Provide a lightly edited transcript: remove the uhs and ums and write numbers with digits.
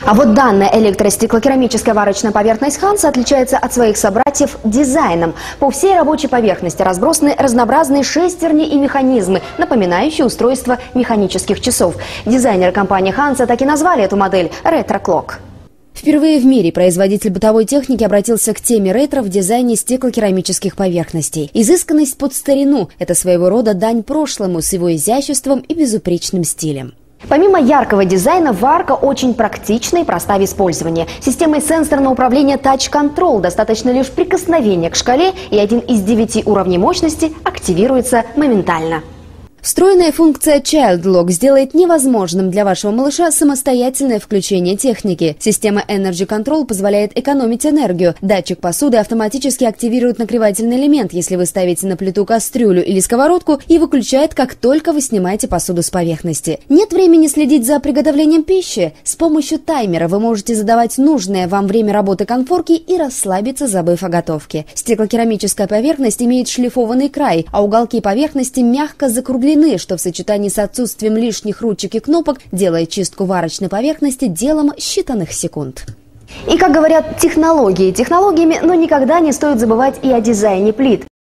А вот данная электростеклокерамическая варочная поверхность Hansa отличается от своих собратьев дизайном. По всей рабочей поверхности разбросаны разнообразные шестерни и механизмы, напоминающие устройство механических часов. Дизайнеры компании Hansa так и назвали эту модель «Retro Clock». Впервые в мире производитель бытовой техники обратился к теме ретро в дизайне стеклокерамических поверхностей. Изысканность под старину – это своего рода дань прошлому с его изяществом и безупречным стилем. Помимо яркого дизайна, варка очень практична и проста в использовании. Системой сенсорного управления Touch Control достаточно лишь прикосновения к шкале, и один из 9 уровней мощности активируется моментально. Встроенная функция Child Lock сделает невозможным для вашего малыша самостоятельное включение техники. Система Energy Control позволяет экономить энергию. Датчик посуды автоматически активирует нагревательный элемент, если вы ставите на плиту кастрюлю или сковородку, и выключает, как только вы снимаете посуду с поверхности. Нет времени следить за приготовлением пищи? С помощью таймера вы можете задавать нужное вам время работы конфорки и расслабиться, забыв о готовке. Стеклокерамическая поверхность имеет шлифованный край, а уголки поверхности мягко закруглены, что в сочетании с отсутствием лишних ручек и кнопок делает чистку варочной поверхности делом считанных секунд. И, как говорят, технологии технологиями, но никогда не стоит забывать и о дизайне плит.